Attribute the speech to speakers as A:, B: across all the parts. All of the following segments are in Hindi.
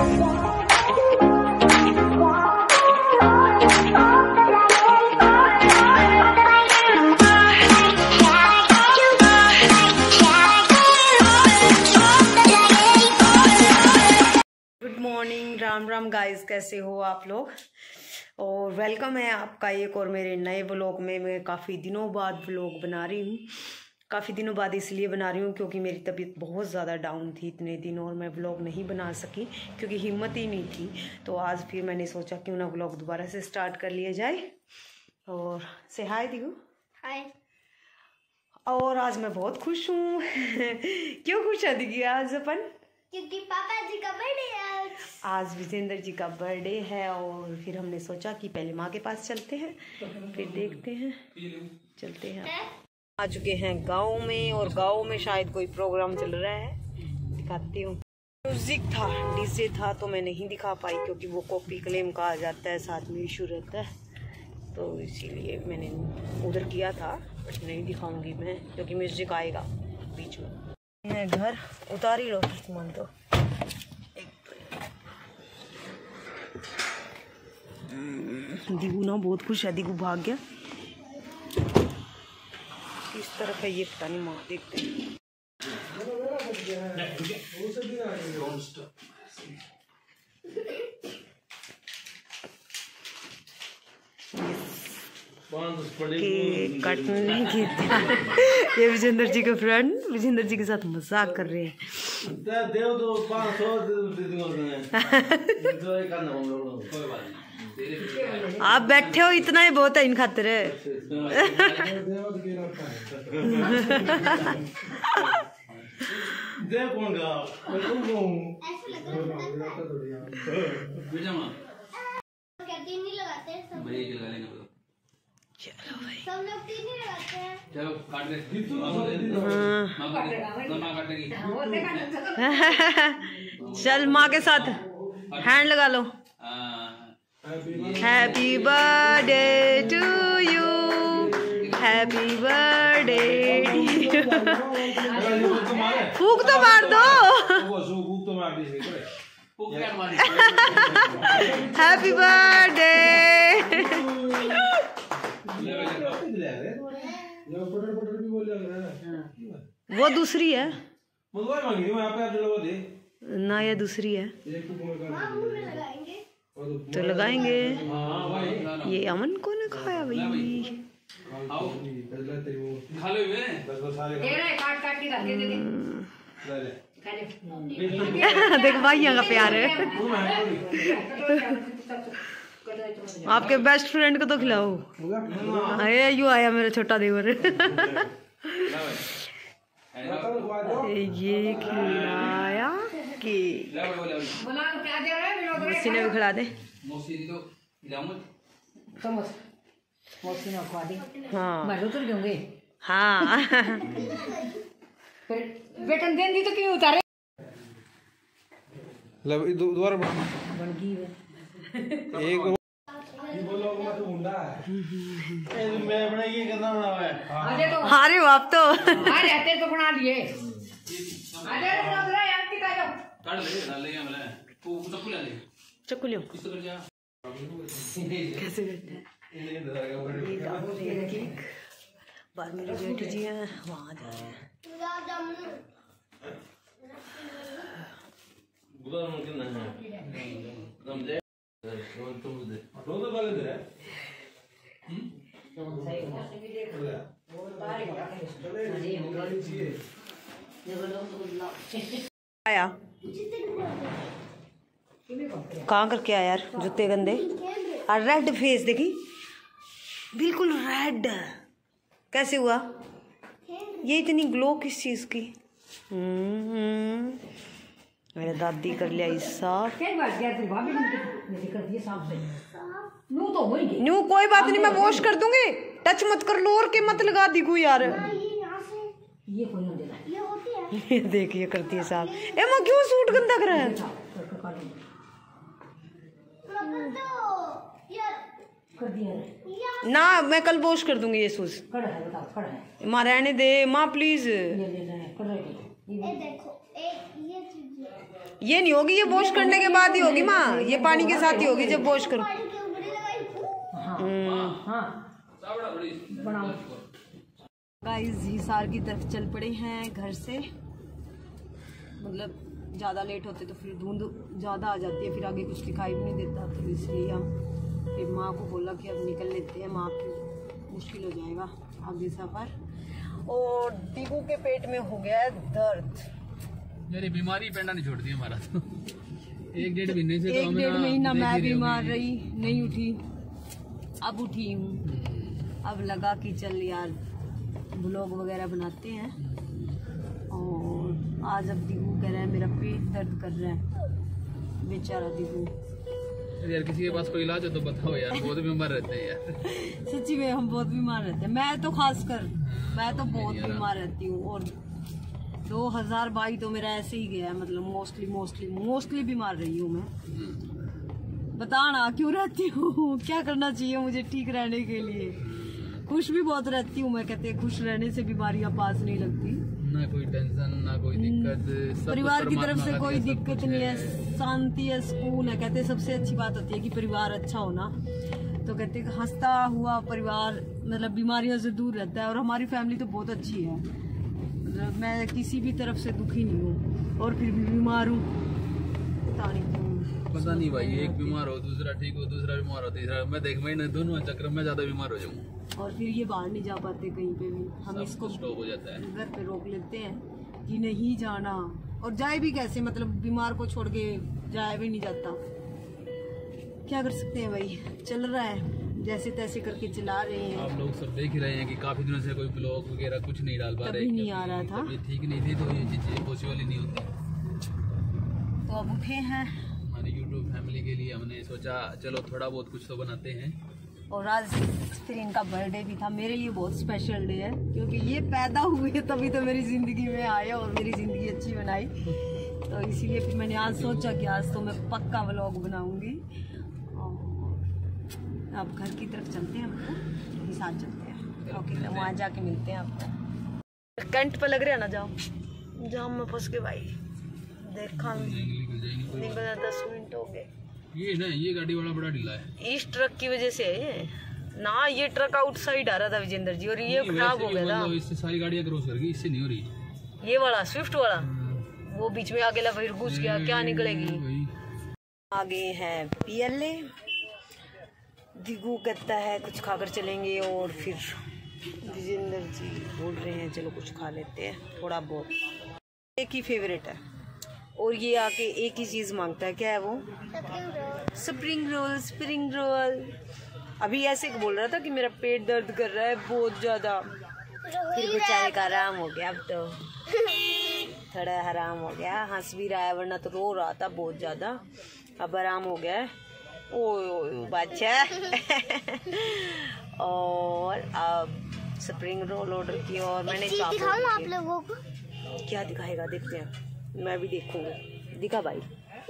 A: राम राम गाइस, कैसे हो आप लोग। और वेलकम है आपका एक और मेरे नए व्लॉग में। मैं काफ़ी दिनों बाद व्लॉग बना रही हूँ। काफ़ी दिनों बाद इसलिए बना रही हूँ क्योंकि मेरी तबीयत बहुत ज़्यादा डाउन थी इतने दिन, और मैं व्लॉग नहीं बना सकी क्योंकि हिम्मत ही नहीं थी। तो आज फिर मैंने सोचा क्यों ना व्लॉग दोबारा से स्टार्ट कर लिया जाए। और से हाय दीगू।
B: हाय।
A: और आज मैं बहुत खुश हूँ। क्यों खुश है दीगी आज अपन?
B: क्योंकि पापा जी का बर्थडे है
A: आज विजेंद्र जी का बर्थडे है। और फिर हमने सोचा कि पहले माँ के पास चलते हैं, फिर देखते हैं, चलते हैं। आ चुके हैं गांव में, और गांव में शायद कोई प्रोग्राम चल रहा है, दिखाती हूँ। म्यूजिक था, डीजे था, तो मैं नहीं दिखा पाई क्योंकि वो कॉपी क्लेम का आ जाता है, साथ में इशू रहता है, तो इसीलिए मैंने उधर किया था, बट नहीं दिखाऊंगी मैं क्योंकि म्यूजिक आएगा बीच में। मैं घर उतार ही लो मन तो। दीगू ना बहुत खुश है, दीगू भाग गया। किस तरफ है ये पता नहीं, माँ देखते हैं। कि कटने की ये विजेंद्र जी के फ्रेंड विजेंद्र जी के साथ मजाक कर रहे हैं। आप बैठे हो इतना ही बहुत है इन खातिर। चलो भाई,
B: सब लोग तीन ही लगाते हैं।
C: चलो काट दे।
A: चल माँ के साथ हैंड लगा लो। Happy birthday to you, happy birthday. फूक तो मार दो। Happy birthday. वो दूसरी है ना, ये दूसरी है तो लगाएंगे। ये अमन को ने खाया भाई। देख भाई यहाँ का प्यार है। आपके बेस्ट फ्रेंड को तो खिलाओ। अरे यू आया मेरा छोटा देवर। ये खिलाया कि मौसी ने भी खिला दे। हाँ हाँ।
D: बेटन देन दी तो क्यों उतारे?
C: दोबारा एक मैं अपना ये करना बना है।
A: अरे बाप तो
D: रहते तो बना लिए।
A: चक्कू लियो। कैसे करते हैं? बाहर मेरे जेठ जी हैं, वहाँ जा रहे हैं। आया कहाँ करके आया यार, जूते गंदे। और रेड फेस देखी, बिल्कुल रेड। कैसे हुआ ये? इतनी ग्लो किस चीज की? मेरे दादी कर लिया साफ। न्यू कोई बात नहीं, मैं वॉश कर दूंगी। टच मत कर लो और के मत लगा दीगू यार। ये देखिए करती है साफ। एमा क्यों सूट गंदा कर रहा है? ना मैं कल वॉश कर दूंगी ये शूज। माँ रहने दे माँ प्लीज। ये नहीं होगी, ये वॉश करने के बाद ही होगी माँ, ये पानी के साथ ही होगी जब वॉश करो। गाइस हिसार की तरफ चल पड़े हैं घर से, मतलब ज़्यादा लेट होते तो फिर धुंध ज़्यादा आ जाती है, फिर आगे कुछ दिखाई भी नहीं देता, तो इसलिए हम फिर माँ को बोला कि अब निकल लेते हैं, माँ की मुश्किल हो जाएगा आगे सफ़र। और दीपू के पेट में हो गया है दर्द।
C: मेरी बीमारी पेंडा नहीं छोड़ती हमारा तो 1-1.5 महीने से,
A: एक 1.5 महीना मैं बीमार रही, नहीं उठी, अब उठी हूँ। अब लगा कि चल यार ब्लॉग वगैरह बनाते हैं। और आज अब दीपू कह रहा है मेरा पेट दर्द कर रहा है, बेचारा दीपू।
C: यार किसी के पास कोई इलाज हो तो बताओ यार, बहुत बीमार रहते हैं यार।
A: सच्ची में हम बहुत बीमार रहते हैं, मैं तो खासकर मैं तो बहुत बीमार रहती हूँ। और 2022 तो मेरा ऐसे ही गया है, मतलब मोस्टली बीमार रही हूँ मैं। बताना क्यों रहती हूँ, क्या करना चाहिए मुझे ठीक रहने के लिए। खुश भी बहुत रहती हूँ मैं, कहते हैं खुश रहने से बीमारियाँ पास नहीं लगती,
C: ना कोई टेंशन ना कोई दिक्कत,
A: परिवार की तरफ से कोई दिक्कत नहीं है, शांति है, सुकून है। कहते हैं सबसे अच्छी बात होती है कि परिवार अच्छा होना, तो कहते हैं हंसता हुआ परिवार मतलब बीमारियों से दूर रहता है। और हमारी फैमिली तो बहुत अच्छी है, मतलब मैं किसी भी तरफ से दुखी नहीं हूँ, और फिर भी बीमार हूँ,
C: पता नहीं भाई, एक बीमार हो दूसरा ठीक हो, दूसरा बीमार हो तीसरा, मैं देख महीने दोनों चक्र में ज्यादा बीमार हो जाऊँ।
A: और फिर ये बाहर नहीं जा पाते कहीं पे भी, हम इसको
C: स्टॉप हो जाता है,
A: घर पे रोक लेते हैं कि नहीं जाना। और जाए भी कैसे, मतलब बीमार को छोड़ के जाए भी नहीं जाता, क्या कर सकते हैं भाई, चल रहा है जैसे तैसे करके चला रहे हैं।
C: आप लोग सब देख ही रहे हैं कि काफी दिनों से कोई ब्लॉग वगैरह कुछ नहीं डाल पा रहे,
A: नहीं आ रहा था,
C: ठीक नहीं थी, तो ये चीजें पॉसिबल ही नहीं होती।
A: तो अब उठे हैं,
C: हमारी यूट्यूब फैमिली के लिए हमने सोचा चलो थोड़ा बहुत कुछ तो बनाते हैं।
A: और आज फिर इनका बर्थडे भी था, मेरे लिए बहुत स्पेशल डे है, क्योंकि ये पैदा हुए तभी तो मेरी ज़िंदगी में आए और मेरी ज़िंदगी अच्छी बनाई, तो इसीलिए फिर मैंने आज सोचा कि आज तो मैं पक्का व्लॉग बनाऊंगी। अब घर की तरफ चलते हैं, हमको साथ चलते हैं, ओके, तो वहाँ जाके मिलते हैं आपको। कैंट पे लग रहा है ना, जाओ जाम में फंस के भाई, देखा निकल 10 मिनट हो गए।
C: ये ना, ये गाड़ी वाला बड़ा ढीला है,
A: इस ट्रक की वजह से है ये ना, ये ट्रक आउटसाइड आ रहा था विजेंद्र जी, और ये खराब हो गया था।
C: इससे सारी गाड़ियाँ क्रॉस कर गई, इससे नहीं हो रही।
A: ये वाला स्विफ्ट वाला वो बीच में आगे फिर घुस गया, क्या निकलेगी। आगे है PLA, दिगू कहता है कुछ खाकर चलेंगे, और फिर विजेंद्र जी बोल रहे हैं चलो कुछ खा लेते हैं थोड़ा बहुत, एक ही फेवरेट है। और ये आके एक ही चीज़ मांगता है, क्या है वो, स्प्रिंग रोल। अभी ऐसे बोल रहा था कि मेरा पेट दर्द कर रहा है बहुत ज़्यादा, फिर बेचारे का आराम हो गया, अब तो थोड़ा आराम हो गया, हंस भी रहा है, वरना तो रो रहा था बहुत ज़्यादा, अब आराम हो गया है। ओ बच्चा और अब स्प्रिंग रोल ऑर्डर किया, और मैंने
B: दिखाऊं आप लोगों को,
A: क्या दिखाएगा देखते हैं, मैं भी देखूंगी, दिखा भाई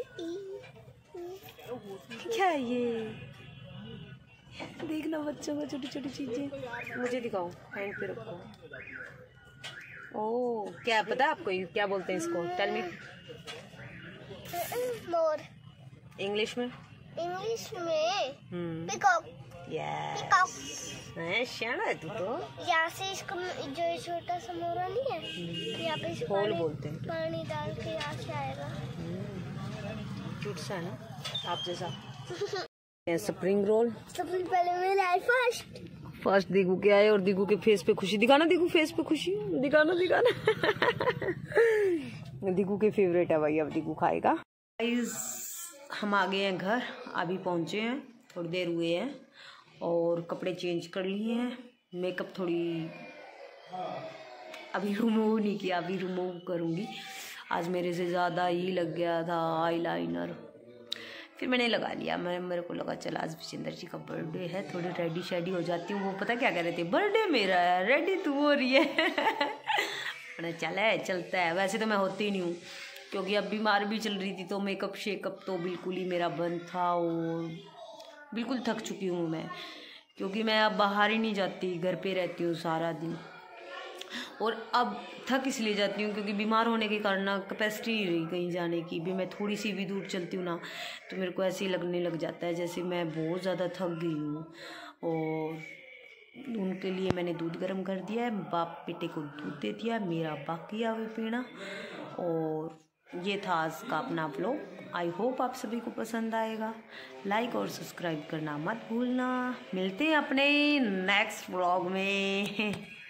A: क्या है ये, देखना बच्चों को छोटी छोटी चीजें, मुझे दिखाओ, हैंड पे रखो। ओह क्या पता है आपको, क्या बोलते हैं इसको, टेल मी।
B: मोर,
A: इंग्लिश में
B: पिकॉक।
A: यस, शाना है तू तो।
B: यहाँ से इसको जो छोटा सा मोरा नहीं है, यहाँ पे
A: होल बोलते हैं,
B: पानी डाल के यहाँ से आएगा,
A: क्यूट सा है ना, आप जैसा। स्प्रिंग रोल
B: सबसे पहले मेरा है
A: फर्स्ट दिगू के आए, और दिगू के फेस पे खुशी, दिखाना दिगू फेस पे खुशी, दिखाना दिगू के फेवरेट है भाई, अब दिगू खाएगा। हम आ गए हैं घर, अभी पहुंचे हैं, थोड़ी देर हुए हैं, और कपड़े चेंज कर लिए हैं, मेकअप थोड़ी अभी रिमूव नहीं किया, अभी रिमूव करूँगी। आज मेरे से ज़्यादा ही लग गया था आईलाइनर, फिर मैंने लगा लिया। मेरे को लगा चल आज विजेंद्र जी का बर्थडे है, थोड़ी रेडी शेडी हो जाती हूँ। वो पता क्या कह रहे थे, बर्थडे मेरा है, रेडी तू हो रही है। मैंने चलता है। वैसे तो मैं होती ही नहीं हूँ, क्योंकि अब बीमार भी चल रही थी, तो मेकअप शेकअप तो बिल्कुल ही मेरा बंद था, और बिल्कुल थक चुकी हूँ मैं, क्योंकि मैं अब बाहर ही नहीं जाती, घर पे रहती हूँ सारा दिन। और अब थक इसलिए जाती हूँ क्योंकि बीमार होने के कारण ना कैपेसिटी नहीं रही कहीं जाने की। भी मैं थोड़ी सी भी दूर चलती हूँ ना तो मेरे को ऐसे ही लगने लग जाता है जैसे मैं बहुत ज़्यादा थक गई हूँ। और उनके लिए मैंने दूध गर्म कर दिया है, बाप बेटे को दूध दे दिया, मेरा बाकी आवे पीना। और ये था आज का अपना व्लॉग। आई होप आप सभी को पसंद आएगा। लाइक और सब्सक्राइब करना मत भूलना। मिलते हैं अपने नेक्स्ट व्लॉग में।